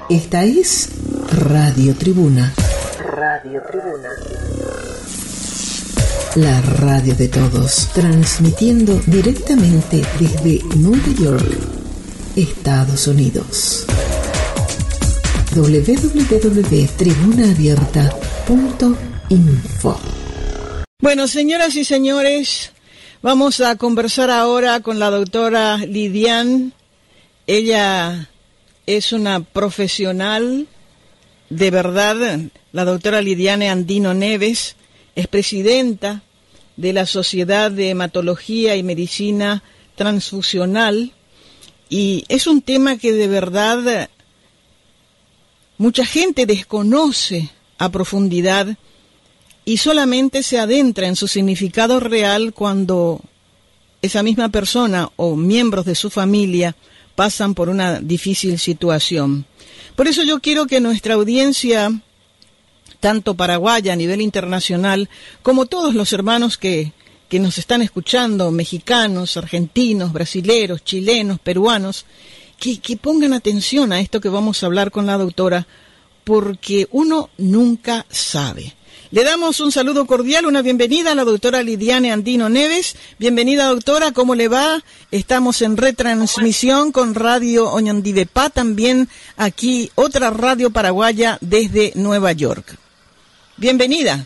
Esta es Radio Tribuna. Radio Tribuna. La radio de todos, transmitiendo directamente desde Nueva York, Estados Unidos. www.tribunaabierta.info. Bueno, señoras y señores, vamos a conversar ahora con la doctora Lidiane. Ella es una profesional de verdad. La doctora Lidiane Andino Neves es presidenta de la Sociedad de Hematología y Medicina Transfusional, y es un tema que de verdad mucha gente desconoce a profundidad y solamente se adentra en su significado real cuando esa misma persona o miembros de su familia pasan por una difícil situación. Por eso yo quiero que nuestra audiencia, tanto paraguaya a nivel internacional, como todos los hermanos que nos están escuchando, mexicanos, argentinos, brasileros, chilenos, peruanos, que pongan atención a esto que vamos a hablar con la doctora, porque uno nunca sabe. Le damos un saludo cordial, una bienvenida a la doctora Lidiane Andino Neves. Bienvenida, doctora, ¿cómo le va? Estamos en retransmisión con Radio Oñandivepá, también aquí otra radio paraguaya desde Nueva York. Bienvenida.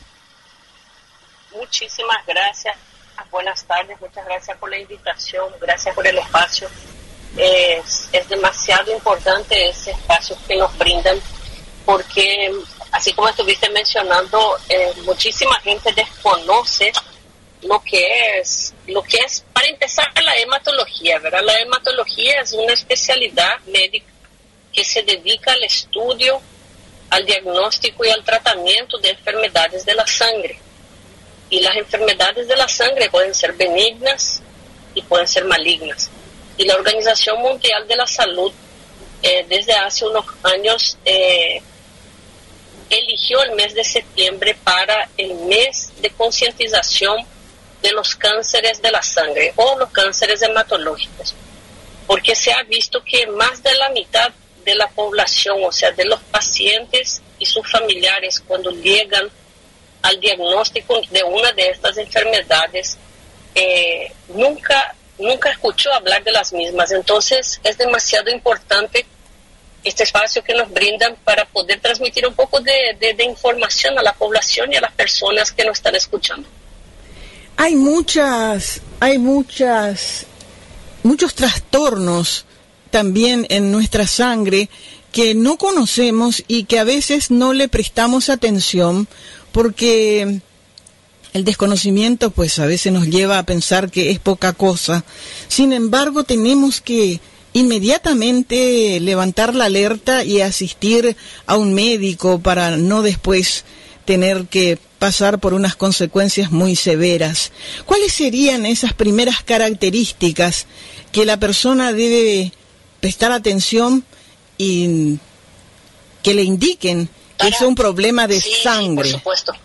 Muchísimas gracias. Buenas tardes, muchas gracias por la invitación, gracias por el espacio. Es demasiado importante ese espacio que nos brindan, porque así como estuviste mencionando, muchísima gente desconoce lo que es, para empezar, la hematología, ¿verdad? La hematología es una especialidad médica que se dedica al estudio, al diagnóstico y al tratamiento de enfermedades de la sangre. Y las enfermedades de la sangre pueden ser benignas y pueden ser malignas. Y la Organización Mundial de la Salud, desde hace unos años, eligió el mes de septiembre para el mes de concientización de los cánceres de la sangre o los cánceres hematológicos. Porque se ha visto que más de la mitad de la población, o sea, de los pacientes y sus familiares, cuando llegan al diagnóstico de una de estas enfermedades, nunca escuchó hablar de las mismas. Entonces es demasiado importante este espacio que nos brindan para poder transmitir un poco de información a la población y a las personas que nos están escuchando. Hay muchos trastornos también en nuestra sangre que no conocemos y que a veces no le prestamos atención, porque el desconocimiento pues a veces nos lleva a pensar que es poca cosa. Sin embargo, tenemos que inmediatamente levantar la alerta y asistir a un médico para no después tener que pasar por unas consecuencias muy severas. ¿Cuáles serían esas primeras características que la persona debe prestar atención y que le indiquen que es un problema de sangre? Sí,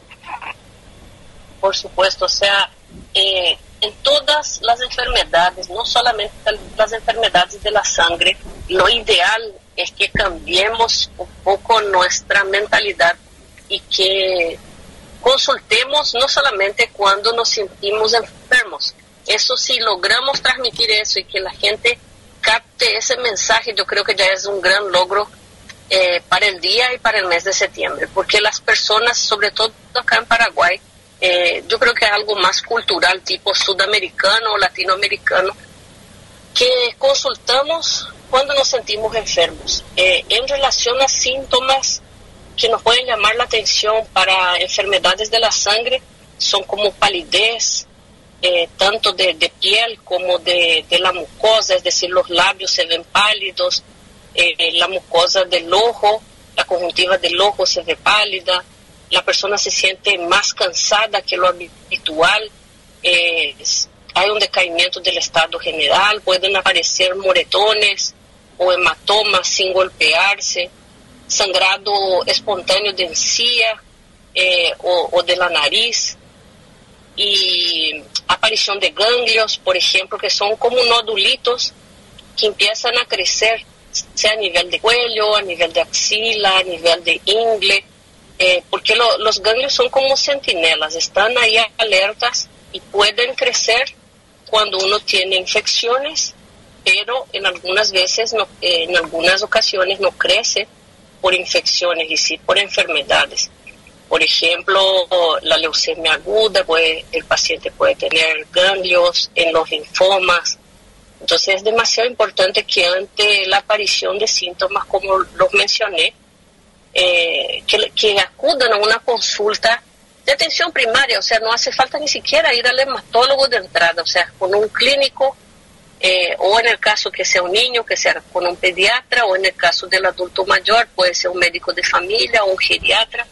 por supuesto, o sea, en todas las enfermedades, no solamente las enfermedades de la sangre, lo ideal es que cambiemos un poco nuestra mentalidad y que consultemos no solamente cuando nos sentimos enfermos. Eso, si logramos transmitir eso y que la gente capte ese mensaje, yo creo que ya es un gran logro para el día y para el mes de septiembre, porque las personas, sobre todo acá en Paraguay, yo creo que es algo más cultural, tipo sudamericano o latinoamericano, que consultamos cuando nos sentimos enfermos. En relación a síntomas que nos pueden llamar la atención para enfermedades de la sangre, son como palidez, tanto de piel como de la mucosa, es decir, los labios se ven pálidos, la mucosa del ojo, la conjuntiva del ojo se ve pálida, la persona se siente más cansada que lo habitual, hay un decaimiento del estado general, pueden aparecer moretones o hematomas sin golpearse, sangrado espontáneo de encía o de la nariz, y aparición de ganglios, por ejemplo, que son como nodulitos que empiezan a crecer sea a nivel de cuello, a nivel de axila, a nivel de ingle, porque los ganglios son como centinelas, están ahí alertas y pueden crecer cuando uno tiene infecciones, pero en algunas ocasiones no crece por infecciones y sí por enfermedades. Por ejemplo, la leucemia aguda, el paciente puede tener ganglios en los linfomas. Entonces es demasiado importante que ante la aparición de síntomas como los mencioné, que acudan a una consulta de atención primaria, o sea, no hace falta ni siquiera ir al hematólogo de entrada, o sea, con un clínico, o en el caso que sea un niño, que sea con un pediatra, o en el caso del adulto mayor, puede ser un médico de familia o un geriatra,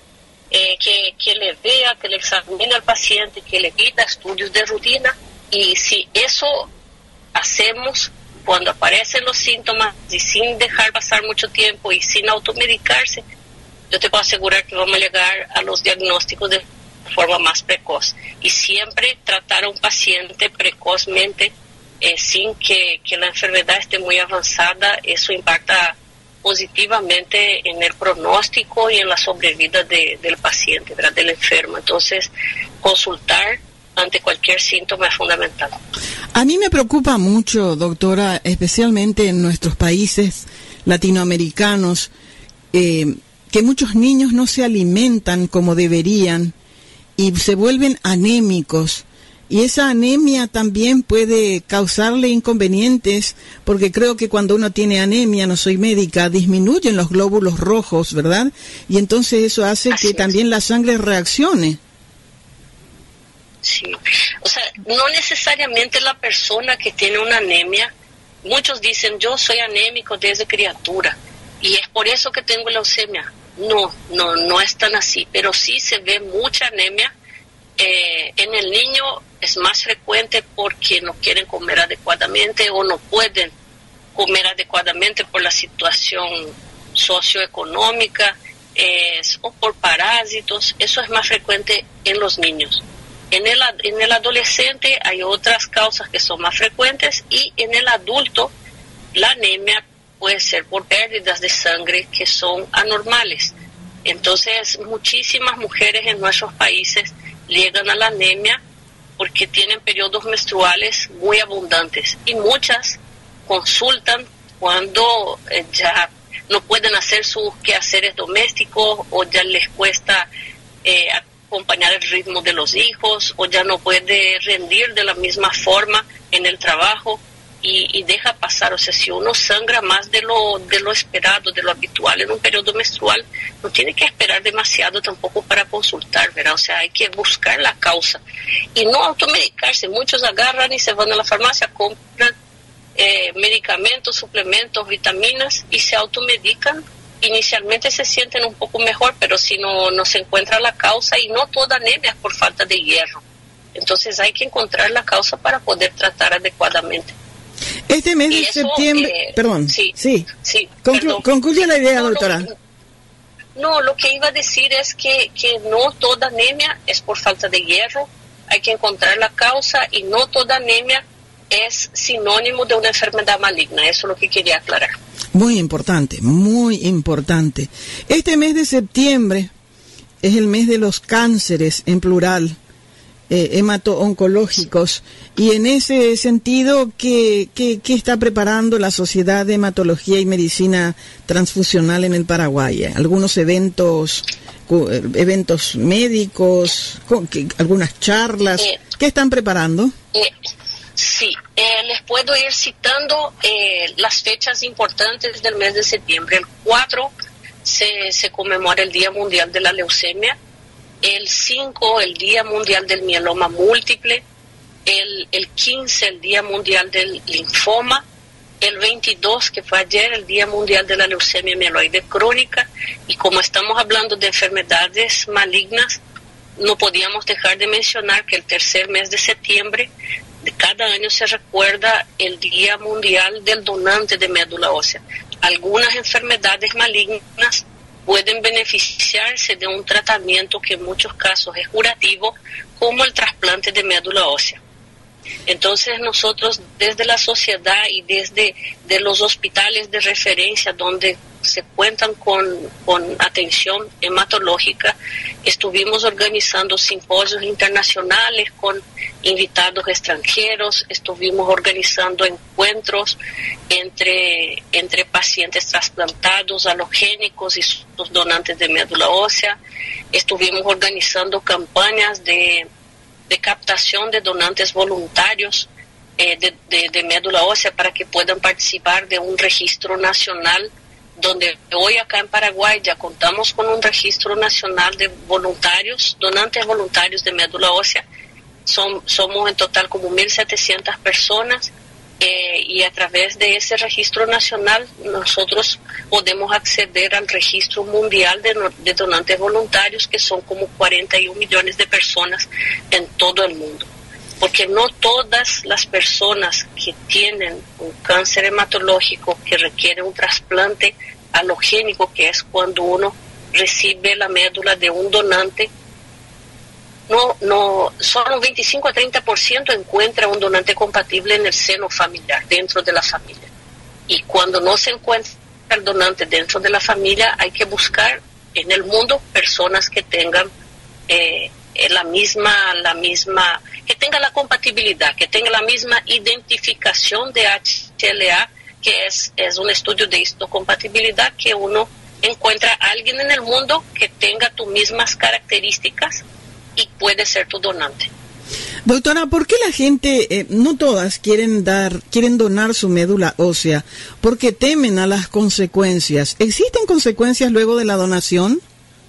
que le vea, que le examine al paciente, que le pida estudios de rutina, y si eso hacemos cuando aparecen los síntomas y sin dejar pasar mucho tiempo y sin automedicarse, yo te puedo asegurar que vamos a llegar a los diagnósticos de forma más precoz. Y siempre tratar a un paciente precozmente, sin que la enfermedad esté muy avanzada, eso impacta positivamente en el pronóstico y en la sobrevida del paciente, ¿verdad? Del enfermo. Entonces, consultar ante cualquier síntoma es fundamental. A mí me preocupa mucho, doctora, especialmente en nuestros países latinoamericanos, que muchos niños no se alimentan como deberían y se vuelven anémicos. Y esa anemia también puede causarle inconvenientes, porque creo que cuando uno tiene anemia, no soy médica, disminuyen los glóbulos rojos, ¿verdad? Y entonces eso hace que también la sangre reaccione. Sí, o sea, no necesariamente la persona que tiene una anemia, muchos dicen, yo soy anémico desde criatura, y es por eso que tengo leucemia. No es tan así, pero sí se ve mucha anemia. En el niño es más frecuente porque no quieren comer adecuadamente o no pueden comer adecuadamente por la situación socioeconómica, o por parásitos. Eso es más frecuente en los niños. En el adolescente hay otras causas que son más frecuentes, y en el adulto la anemia puede ser por pérdidas de sangre que son anormales. Entonces muchísimas mujeres en nuestros países llegan a la anemia porque tienen periodos menstruales muy abundantes, y muchas consultan cuando ya no pueden hacer sus quehaceres domésticos, o ya les cuesta acompañar el ritmo de los hijos, o ya no puede rendir de la misma forma en el trabajo, y deja pasar. O sea, si uno sangra más de lo esperado, de lo habitual en un periodo menstrual, no tiene que esperar demasiado tampoco para consultar, ¿verdad? O sea, hay que buscar la causa y no automedicarse. Muchos agarran y se van a la farmacia, compran medicamentos, suplementos, vitaminas, y se automedican. Inicialmente se sienten un poco mejor, pero si no se encuentra la causa, y no toda anemia es por falta de hierro. Entonces hay que encontrar la causa para poder tratar adecuadamente. Este mes de septiembre, perdón, sí. Perdón. Concluye la idea, doctora. No, lo que iba a decir es que no toda anemia es por falta de hierro, hay que encontrar la causa, y no toda anemia es sinónimo de una enfermedad maligna. Eso es lo que quería aclarar. Muy importante, muy importante. Este mes de septiembre es el mes de los cánceres en plural, hemato-oncológicos, y en ese sentido, ¿qué está preparando la Sociedad de Hematología y Medicina Transfusional en el Paraguay? Algunos eventos médicos, algunas charlas, ¿qué están preparando? Sí, les puedo ir citando las fechas importantes del mes de septiembre. El 4 se conmemora el Día Mundial de la Leucemia. El 5, el Día Mundial del Mieloma Múltiple. El 15, el Día Mundial del Linfoma. El 22, que fue ayer, el Día Mundial de la Leucemia Mieloide Crónica. Y como estamos hablando de enfermedades malignas, no podíamos dejar de mencionar que el tercer mes de septiembre de cada año se recuerda el Día Mundial del Donante de Médula Ósea. Algunas enfermedades malignas pueden beneficiarse de un tratamiento que en muchos casos es curativo, como el trasplante de médula ósea. Entonces nosotros desde la sociedad y desde de los hospitales de referencia donde se cuentan con atención hematológica, estuvimos organizando simposios internacionales con invitados extranjeros, estuvimos organizando encuentros entre pacientes trasplantados, alogénicos y sus donantes de médula ósea, estuvimos organizando campañas de captación de donantes voluntarios de médula ósea para que puedan participar de un registro nacional, donde hoy acá en Paraguay ya contamos con un registro nacional de voluntarios, donantes voluntarios de médula ósea. Somos en total como 1.700 personas y a través de ese registro nacional nosotros podemos acceder al registro mundial de donantes voluntarios, que son como 41 millones de personas en todo el mundo. Porque no todas las personas que tienen un cáncer hematológico que requiere un trasplante alogénico, que es cuando uno recibe la médula de un donante, solo un 25 a 30% encuentra un donante compatible en el seno familiar, dentro de la familia. Y cuando no se encuentra el donante dentro de la familia, hay que buscar en el mundo personas que tengan la misma, que tenga la compatibilidad, que tenga la misma identificación de HLA, que es un estudio de histocompatibilidad, que uno encuentra a alguien en el mundo que tenga tus mismas características y puede ser tu donante. Doctora, ¿por qué la gente, no todas quieren donar su médula ósea? Porque temen a las consecuencias. ¿Existen consecuencias luego de la donación?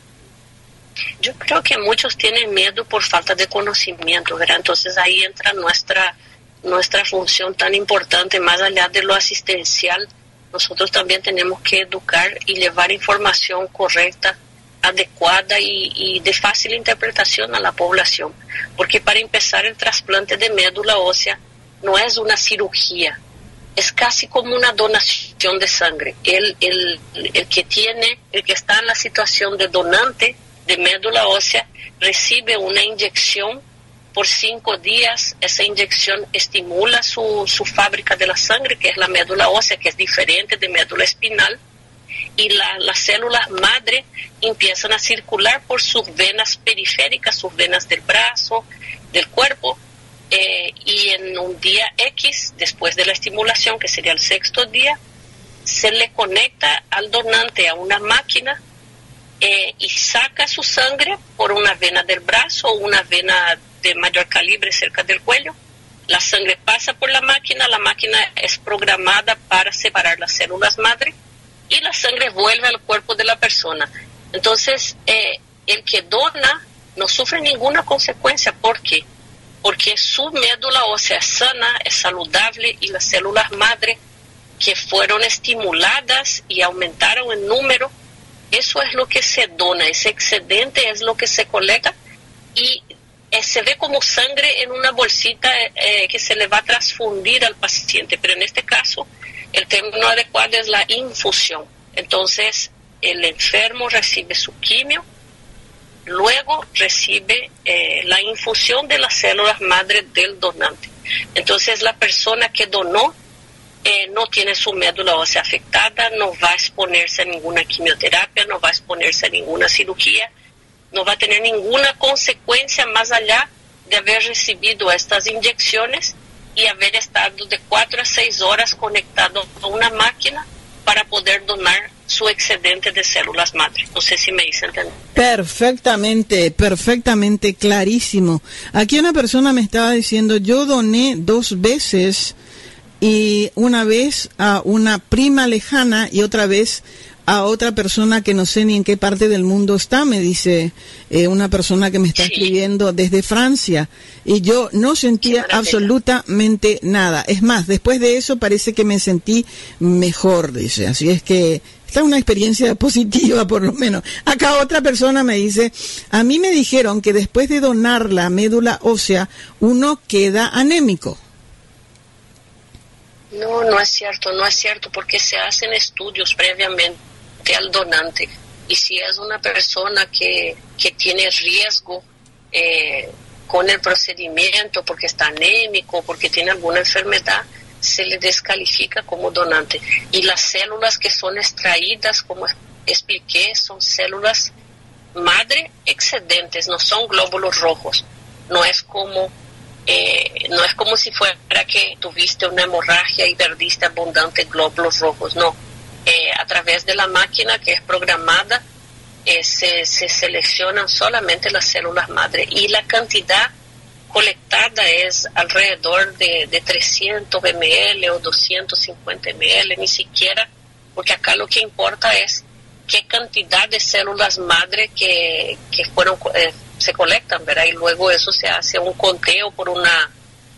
Yo creo que muchos tienen miedo por falta de conocimiento, ¿verdad? Entonces ahí entra nuestra función tan importante, más allá de lo asistencial. Nosotros también tenemos que educar y llevar información correcta, adecuada y de fácil interpretación a la población. Porque para empezar, el trasplante de médula ósea no es una cirugía, es casi como una donación de sangre. El que está en la situación de donante de médula ósea recibe una inyección por 5 días. Esa inyección estimula su fábrica de la sangre, que es la médula ósea, que es diferente de médula espinal, y las células madre empiezan a circular por sus venas periféricas, sus venas del brazo, del cuerpo, y en un día X, después de la estimulación, que sería el 6º día, se le conecta al donante a una máquina y saca su sangre por una vena del brazo o una vena de mayor calibre cerca del cuello. La sangre pasa por la máquina es programada para separar las células madre y la sangre vuelve al cuerpo de la persona. Entonces, el que dona no sufre ninguna consecuencia. ¿Por qué? Porque su médula ósea es sana, es saludable, y las células madre que fueron estimuladas y aumentaron en número, eso es lo que se dona, ese excedente es lo que se colecta y se ve como sangre en una bolsita que se le va a transfundir al paciente, pero en este caso el término adecuado es la infusión. Entonces el enfermo recibe su quimio, luego recibe la infusión de las células madre del donante. Entonces la persona que donó no tiene su médula ósea afectada, no va a exponerse a ninguna quimioterapia, no va a exponerse a ninguna cirugía, no va a tener ninguna consecuencia más allá de haber recibido estas inyecciones y haber estado de 4 a 6 horas conectado a una máquina para poder donar su excedente de células madre. No sé si me hice entender. Perfectamente clarísimo. Aquí una persona me estaba diciendo, yo doné 2 veces, y una vez a una prima lejana y otra vez a otra persona que no sé ni en qué parte del mundo está, me dice una persona que me está escribiendo desde Francia, y yo no sentía absolutamente nada. Es más, después de eso parece que me sentí mejor, dice. Así es que esta es una experiencia positiva, por lo menos. Acá otra persona me dice, a mí me dijeron que después de donar la médula ósea uno queda anémico. No es cierto, porque se hacen estudios previamente al donante, y si es una persona que tiene riesgo con el procedimiento porque está anémico, porque tiene alguna enfermedad, se le descalifica como donante. Y las células que son extraídas, como expliqué, son células madre excedentes, no son glóbulos rojos. No es como si fuera que tuviste una hemorragia y perdiste abundante glóbulos rojos, no. A través de la máquina que es programada, se seleccionan solamente las células madre, y la cantidad colectada es alrededor de 300 ml o 250 ml, ni siquiera, porque acá lo que importa es qué cantidad de células madre que fueron se colectan, ¿verdad? Y luego eso se hace un conteo por una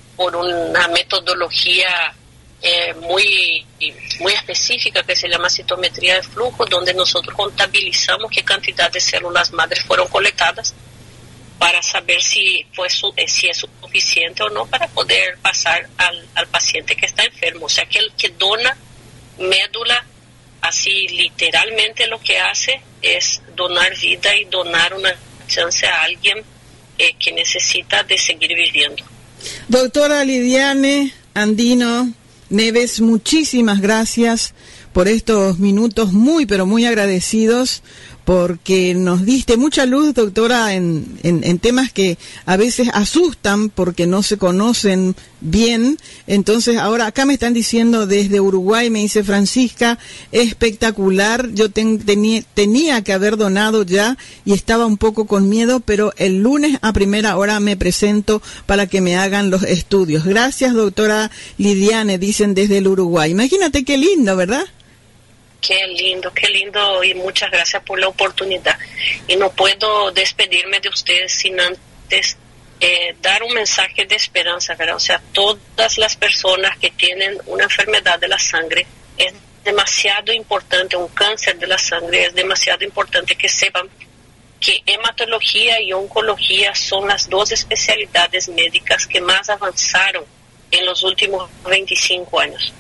metodología muy específica que se llama citometría de flujo, donde nosotros contabilizamos qué cantidad de células madres fueron colectadas para saber si es suficiente o no para poder pasar al paciente que está enfermo. O sea, que el que dona médula, así literalmente lo que hace es donar vida y donar una chance a alguien que necesita de seguir viviendo. Doctora Lidiane Andino Neves, muchísimas gracias por estos minutos muy, pero muy agradecidos, porque nos diste mucha luz, doctora, en temas que a veces asustan porque no se conocen bien. Entonces, ahora acá me están diciendo desde Uruguay, me dice Francisca, espectacular, yo tenía que haber donado ya y estaba un poco con miedo, pero el lunes a primera hora me presento para que me hagan los estudios. Gracias, doctora Lidiane, dicen desde el Uruguay. Imagínate qué lindo, ¿verdad? Qué lindo, y muchas gracias por la oportunidad. Y no puedo despedirme de ustedes sin antes dar un mensaje de esperanza, ¿verdad? O sea, todas las personas que tienen una enfermedad de la sangre, es demasiado importante, un cáncer de la sangre, es demasiado importante que sepan que hematología y oncología son las dos especialidades médicas que más avanzaron en los últimos 25 años.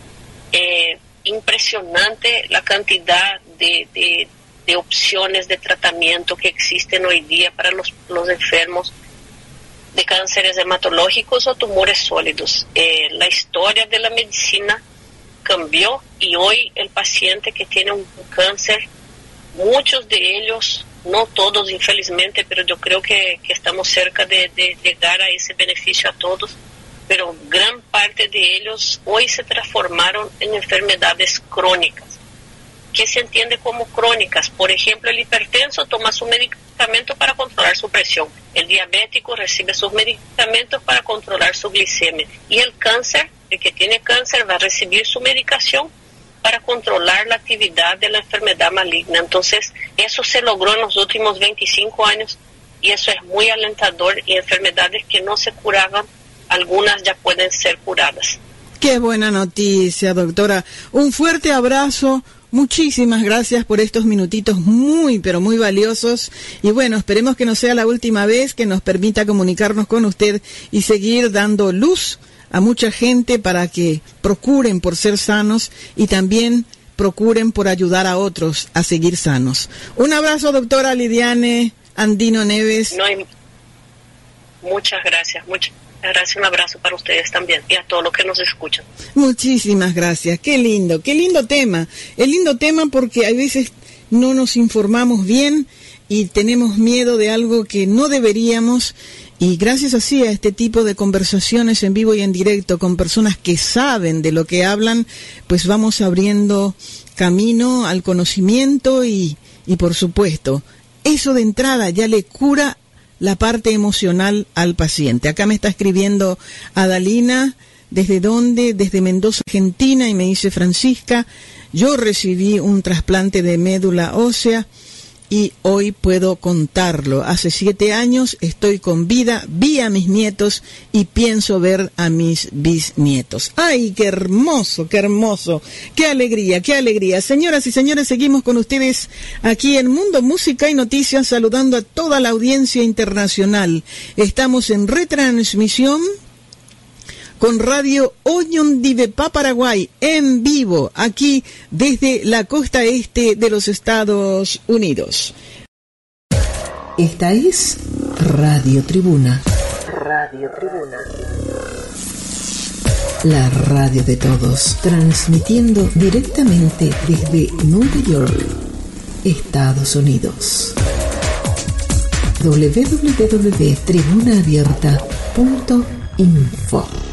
Impresionante la cantidad de opciones de tratamiento que existen hoy día para los enfermos de cánceres hematológicos o tumores sólidos. La historia de la medicina cambió, y hoy el paciente que tiene un cáncer, muchos de ellos, no todos infelizmente, pero yo creo que estamos cerca de llegar a ese beneficio a todos, pero gran parte de ellos hoy se transformaron en enfermedades crónicas. ¿Qué se entiende como crónicas? Por ejemplo, el hipertenso toma su medicamento para controlar su presión, el diabético recibe sus medicamentos para controlar su glicemia, y el cáncer, el que tiene cáncer, va a recibir su medicación para controlar la actividad de la enfermedad maligna. Entonces, eso se logró en los últimos 25 años, y eso es muy alentador, y enfermedades que no se curaban, algunas ya pueden ser curadas. Qué buena noticia, doctora. Un fuerte abrazo. Muchísimas gracias por estos minutitos muy, pero muy valiosos. Y bueno, esperemos que no sea la última vez, que nos permita comunicarnos con usted y seguir dando luz a mucha gente para que procuren por ser sanos y también procuren por ayudar a otros a seguir sanos. Un abrazo, doctora Lidiane Andino Neves. Muchas gracias, un abrazo para ustedes también y a todos los que nos escuchan. Muchísimas gracias, qué lindo tema. Es lindo tema porque a veces no nos informamos bien y tenemos miedo de algo que no deberíamos, y gracias así a este tipo de conversaciones en vivo y en directo con personas que saben de lo que hablan, pues vamos abriendo camino al conocimiento y por supuesto, eso de entrada ya le cura la parte emocional al paciente. Acá me está escribiendo Adalina, ¿desde dónde? Desde Mendoza, Argentina, y me dice Francisca, yo recibí un trasplante de médula ósea y hoy puedo contarlo. Hace 7 años estoy con vida, vi a mis nietos y pienso ver a mis bisnietos. ¡Ay, qué hermoso, qué hermoso! ¡Qué alegría, qué alegría! Señoras y señores, seguimos con ustedes aquí en Mundo Música y Noticias, saludando a toda la audiencia internacional. Estamos en retransmisión con Radio Oñondivepa, Paraguay, en vivo, aquí desde la costa este de los Estados Unidos. Esta es Radio Tribuna. Radio Tribuna. La radio de todos, transmitiendo directamente desde Nueva York, Estados Unidos. www.tribunaabierta.info